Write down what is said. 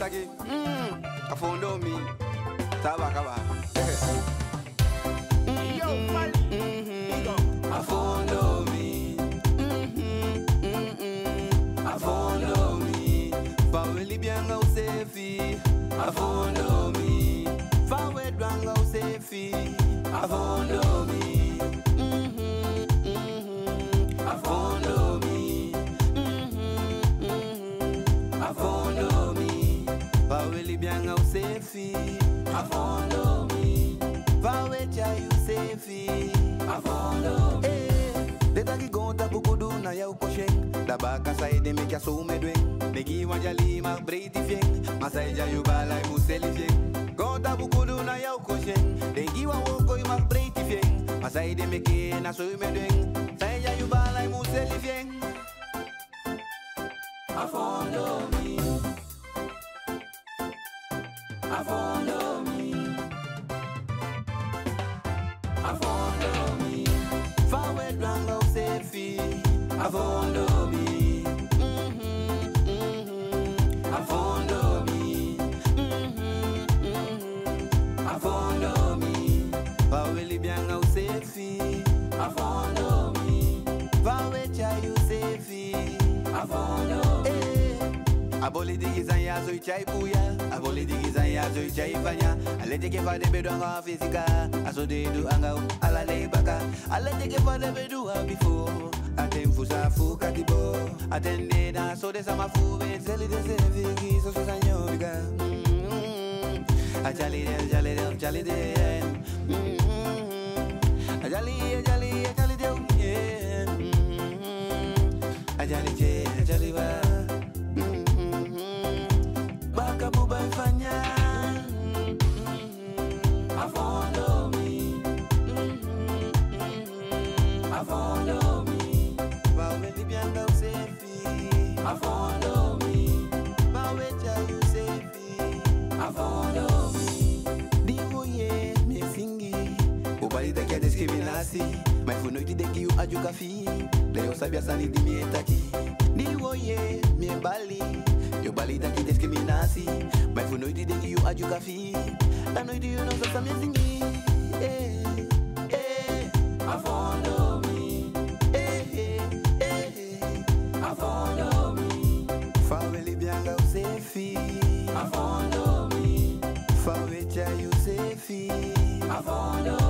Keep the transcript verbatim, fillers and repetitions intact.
taki. Mm, afondo mi. Tabakaba. Yo, Mali. Afondo mi. Afondo mi. Faweli bianga usefi. Afondo mi. Fawe dwanga usefi. Afondo mi. Afondo mi. Afondo mi. Faweli bianga usefi. Afondo mi. Fawe chai usefi. Afondo mi. Deta ki gonta bukudu na ya ukosheng. Dabaka saide me kya so medwen. Megi wanjali ma breiti fieng. Masaija yubala museli fieng. Gonta bukudu na ya ukosheng. Dengi wa woko ma breiti fieng. Masaide me ke na so medwen. Saija yubala museli fieng. Afondo mi. Afondo mi. Afondo mi. Fawe dwanga usefi. Afondo mi. Afondo mi. Afondo mi. Faweli bianga usefi. Afondo mi. Fawe chai usefi. Afondo mi. Aboli digi zanya zo chai buya. Aboli digi zanya zo chai fanya. Alete ke fade bedu anga fisika. Aso de du anga ala le baka. Alete ke fade bedu a before. Atem fusa fu katibo. Atende na so de sama fu be zeli de zeli so so sanyo biga. Ajali de ajali de ajali de. Ajali ajali ajali de. Ajali je ajali wa. Baka buba fanya. Afondo mi. Afondo mi. Bawe libyanga usefi. Afondo mi. Bawe cha usefi. Afondo mi. Divo ye me singi. Ubali da kia discriminasi. Mai fu noiti de kiu ajuka fi. Leo sabia sani di mi etaki. Divo ye me bali. Yo bali da kia discriminasi. Mai fu noiti de kiu ajuka fi. La noiti you know so sa me singi. Eh, eh. Afondo mi. Afondo mi. Faweli bianga usefi. Afondo mi. Fawe cha usefi. Afondo